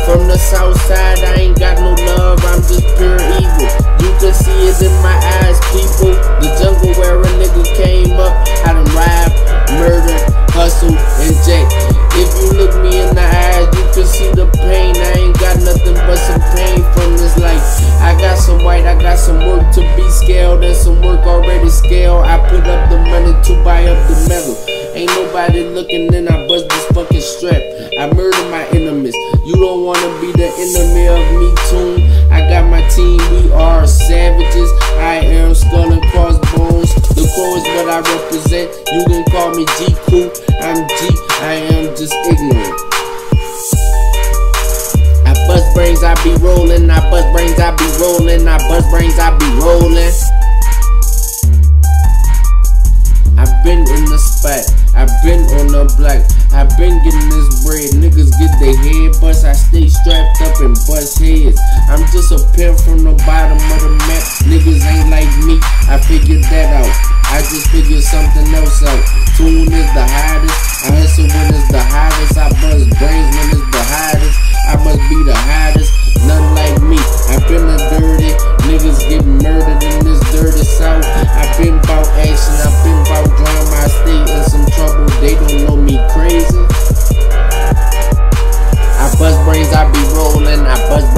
From the south side, I ain't got no love, I'm just pure evil. You can see it in my eyes, people. The jungle where a nigga came up, I done robbed, murdered, hustle, and jack. If you look me in the eyes, you can see the pain. I ain't got nothing but some pain from this life. I got some white, I got some work to be scaled, and some work already scaled. I put up the money to buy up the metal. Ain't nobody looking, then I bust this fucking strap. I murder my enemies. You don't wanna be the enemy of me too. I got my team, we are savages. I am skull and crossbones. The core is what I represent. You can call me G-Cool. I'm G, I am just ignorant. I bust brains, I be rolling. I bust brains, I be rolling. I bust brains, I be rolling. I've been in the spot, I've been on the block, I've been getting this bread. Niggas get their head bust, I stay strapped up and bust heads. I'm just a pimp from the bottom of the map. Niggas ain't like me, I figured that out. I just figured something else out. Tune is the hottest, I hustle when it's the hottest. I bust brains when it's the hottest. I must be the hottest, none like me. I've been the dirty, niggas get murdered in this dirty south. I've been bout action, I've been bout drama. I stay in some trouble, they don't know me crazy. I bust brains, I be rolling. I bust